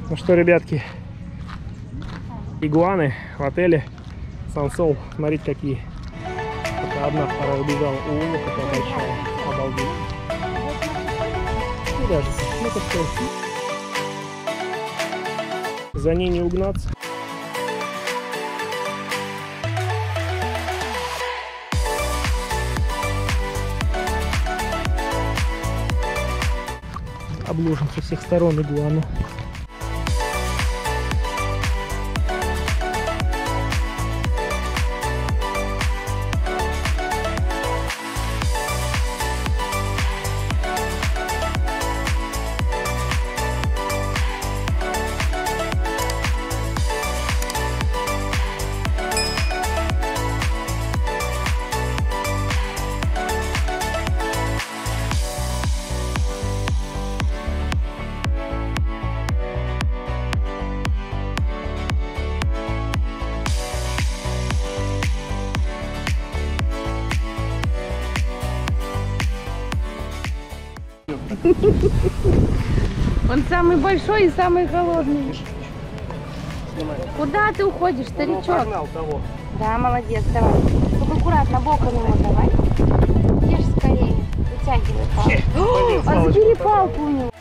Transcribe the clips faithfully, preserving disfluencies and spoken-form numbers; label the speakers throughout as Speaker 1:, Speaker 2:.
Speaker 1: Ну что, ребятки, игуаны в отеле Сансол. Смотрите, какие. Это одна, вторая убежала. О, какая большая. Обалдеть. Ну, даже, ну-ка, что? За ней не угнаться. Обложим со всех сторон игуану.
Speaker 2: Он самый большой и самый холодный. Куда ты уходишь, старичок?
Speaker 1: Того.
Speaker 2: Да, молодец, давай. Только аккуратно, боком ему давай. Ешь скорее. Вытягивай палку. А забери палку у него.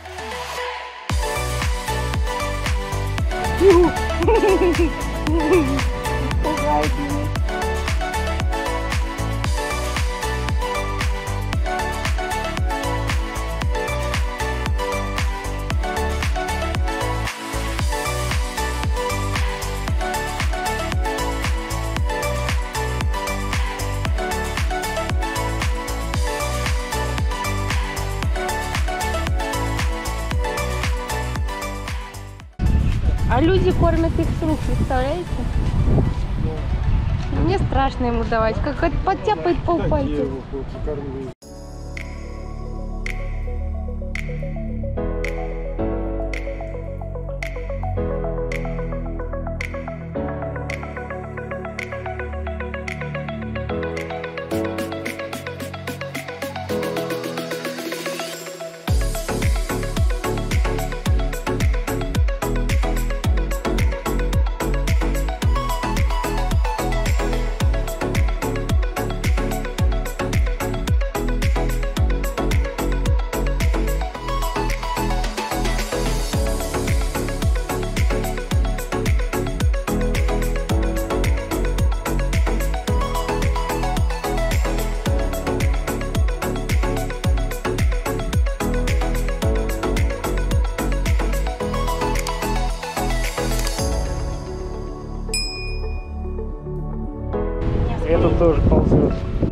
Speaker 2: А люди кормят их с рук, представляете? Мне страшно ему давать, как подтяпает полпальца.
Speaker 1: Этот тоже ползет.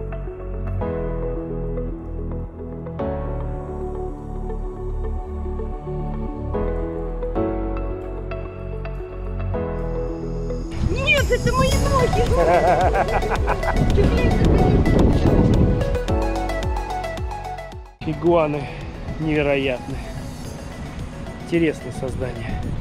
Speaker 2: Нет, это мои ноги!
Speaker 1: Игуаны невероятные. Интересные создания.